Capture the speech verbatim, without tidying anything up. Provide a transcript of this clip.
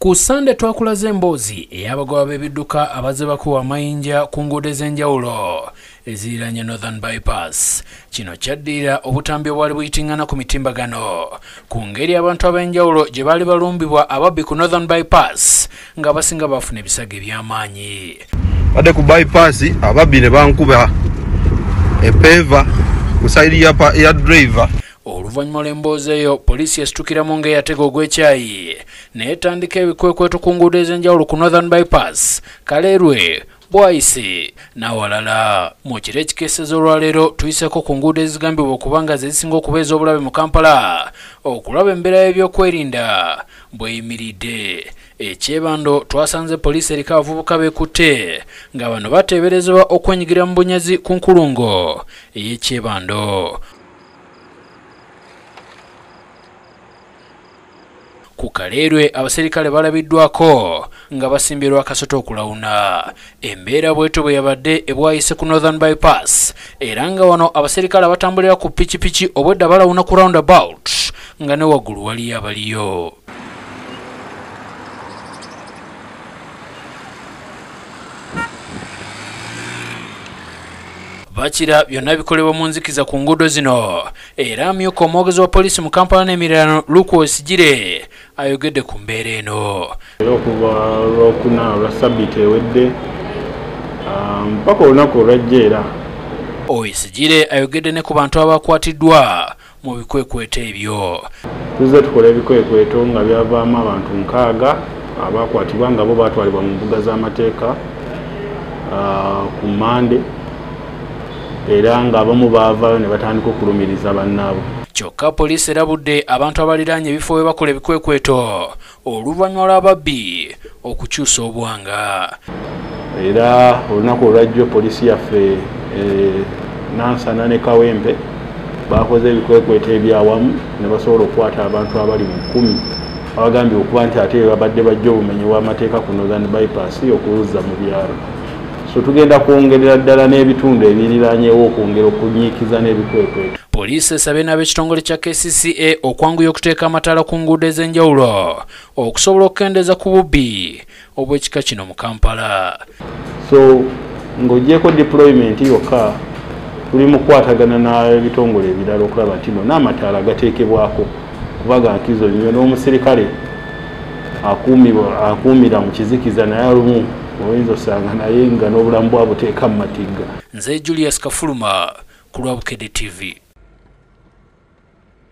Ku Sande twakulaze emboozi ey'abagoba b'ebidduka abazze bakuwa amayinja ku nguudo ez'enjawulo eziranye Northern Bypass. Kino kyaddirira obutambi obwali buyitingana ku mitimbagano ku ngeri abantu ab'enjawulo gye baali balumbibwa ababbi ku Northern Bypass nga basinga bafuna ebisago eby'amaanyi. Badde ku bypass ababbi ne bankuba epeva ku sayidi ya, ya driver. Oluvannyuma lw'emboozi eyo poliisi yasitukiramu ng'eyatega ogw'ekyayi n'etandika ebikwekweto ku nguudo ez'enjawulo ku Northern Bypass, Kaleerwe, Bwaise n'awalala. Mu kiro ekikeeseza olwaleero tuyiseko ku nguudo ezigambibwa okuba nga ze zisinga okubeeza obulabe mu Kampala okulaba embeera y'ebyokwerinda bw'eyimiridde. Ekyebando twasanze poliisi eriko abavubuka beekutte nga bano bateeberezebwa okwenyigira mu bunyazi ku nkulungo ey'Ekyebando. Ku Kaleerwe abaserikale balabiddwako nga basimbirwa akasoto okulawuna. Embeera bweto bwe yabadde ebwayise ku Northern Bypass era nga wano abaserikale abatambulira ku pikipiki obwedda balawuna ku roundabout nga ne waggulu waliyo abaliyo. Bakira byonna bikolebwa mu nzikiza ku nguudo zino era amyuka omwogezi wa poliisi mu Kampala n'emiriraano Luke Osigire ayogedde ku mbeera eno. Okuva lwokuna lwa ssabbiiti ewedde mpaka olunaku olwajja era. Osigire ayogedde ne ku bantu abakwatiddwa mu bikwekweto ebyo. Tuzze tukola ebikwekweto nga byavaamu abantu nkaaga abakwatibwa nga bo baatwalibwa mu mbuga z'amateeka ku Mande era nga abamu baavaayo ne batandika okulumiriza bannaabo. Kyokka poliisi erabudde abantu abaliraanye ebifo we bakola ebikwekweto oluvannyuma lw'ababbi okukyusa obwanga. Era olunaku olwajjo poliisi yaffe Nansana ne Kawempe bakoze ebikwekweto ebyawamu ne basobola okukwata abantu abali mu kkumi abagambye okuba nti ate babadde bajja obumenyi bw'amateeka ku Northern Bypass okuzza mu byalo. So tugenda kwongerera ddala n'ebitundu ebiriraanyewo okwongera okunyiikiza n'ebikwekweto. Poliisi esabye n'ab'ekitongole kya K C C A okwanguya okuteeka amataala ku nguudo ez'enjawulo okusobola okukendeeza ku bubbi obw'ekika kino mu Kampala. So ng'oggyeko deployment yokka tuli mu kukwatagana n'ebitongole ebirala okulaba nti n'amataala gateekebwako kuba ga nkizo nnyo n'omusirikale akuumira mu kizikiza naye olumu oyinza osanga naye nga n'obulamu bwabuteeka mu matigga. Nze Julius Kafuluma ku Lwabukedde T V.